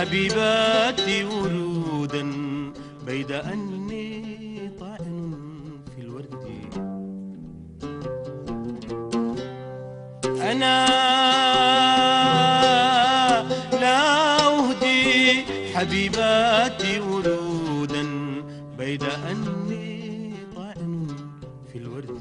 حبيباتي ورودا بيد أني طاعن في الورد. أنا لا أهدي حبيباتي ورودا بيد أني طاعن في الورد.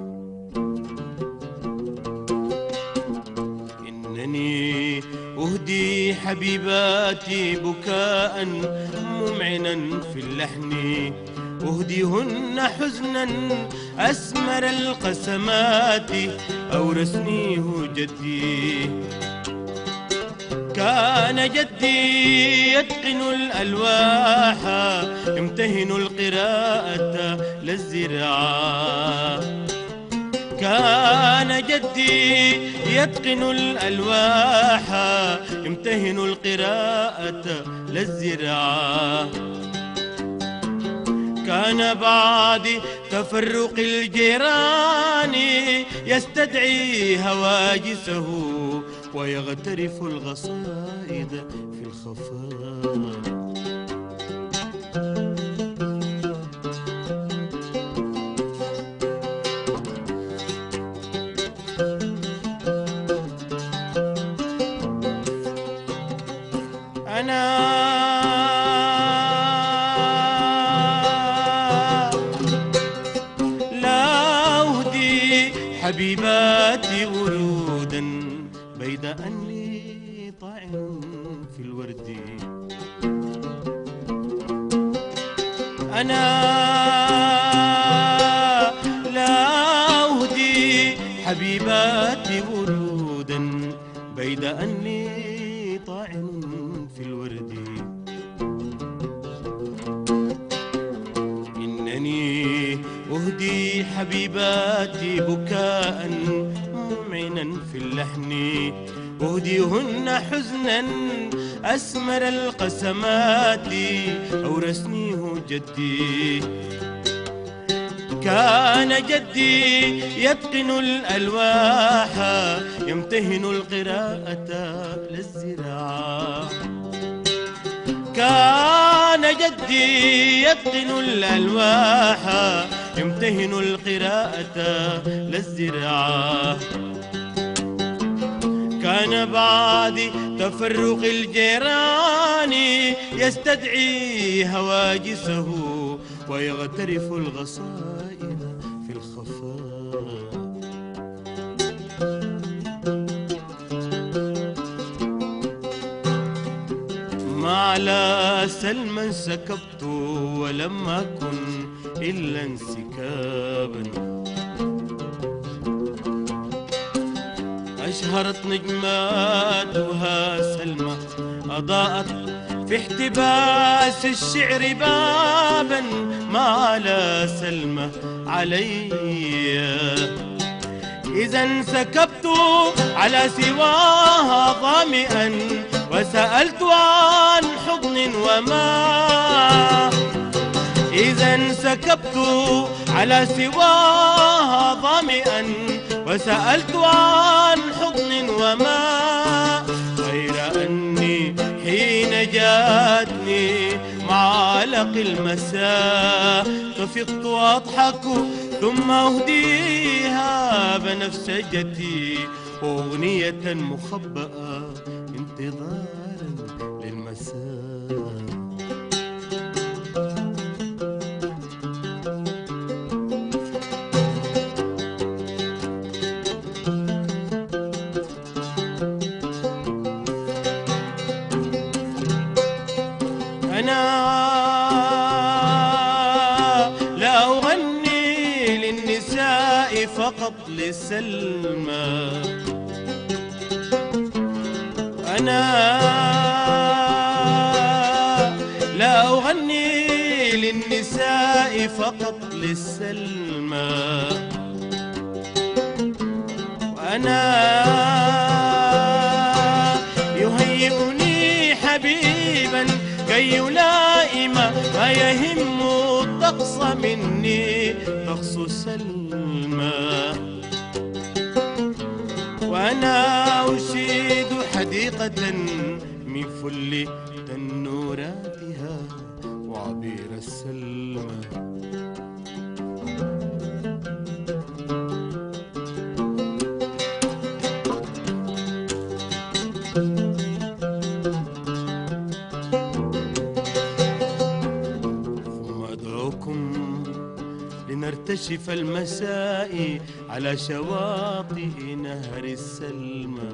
إنني أهدي حبيباتي بكاء ممعنا في اللحن، أهديهن حزنا أسمر القسمات أورثنيه جدي. كان جدي يتقن الألواح يمتهن القراءة للزراعة. كان جدي يتقن الألواح يمتهن القراءة للزراعة. كان بعد تفرق الجيران يستدعي هواجسه ويغترف الغصائد في الخفاء. أنا لا أهدي حبيباتي ورودا بيد أني طاعن في الورد. أنا لا أهدي حبيباتي ورودا بيد أني طاعن في الورد. إنني أهدي حبيباتي بكاء ممعنا في اللحن، أهديهن حزنا أسمر القسمات أورثنيه جدي. كان جدي يتقن الألواح يمتهن القراءة للزراعة. كان جدي يتقن الألواح يمتهن القراءة للزراعة. كان بعد تفرق الجيران يستدعي هواجسه ويغترف الغصائد في الخفاء. ما على سلما سكبت ولم أكن إلا انسكابا. أشهرت نجماتها سلمى أضاءت في احتباس الشعر بابا. ما على سلمى علي إذا سكبت على سواها ظامئا وسألت عن حضن وما. إذا سكبت على سواها ظامئا وسألت عن حضن وما. غير أني حين جاتني معالق المساء طفقت أضحك ثم أهديها بنفسجتي أغنية مخبأة انتظارا للمساء. أنا لا أغني للنساء فقط لسلمى. أنا لا أغني للنساء فقط للسلمى. وأنا يهيئني حبيبا كي يلائم ما يهم الطقس مني طقس سلمى. وأنا أشيد حديقة من فل بير السلمى. ثم أدعوكم لنرتشف المساء على شواطئ نهر السلمى.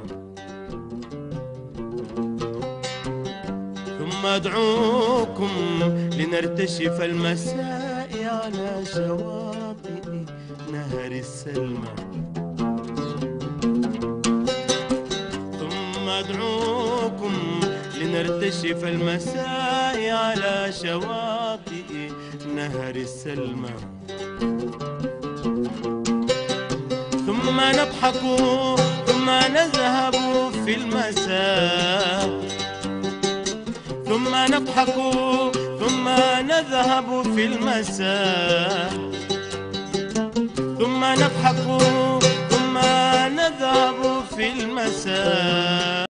ثم أدعوكم لنرتشف المساء على شواطئ نهر السلمى. ثم أدعوكم لنرتشف المساء على شواطئ نهر السلمى. ثم نضحك ثم نذهب في المساء. ثم نضحك ثم نذهب في المساء. ثم نضحك ثم نذهب في المساء.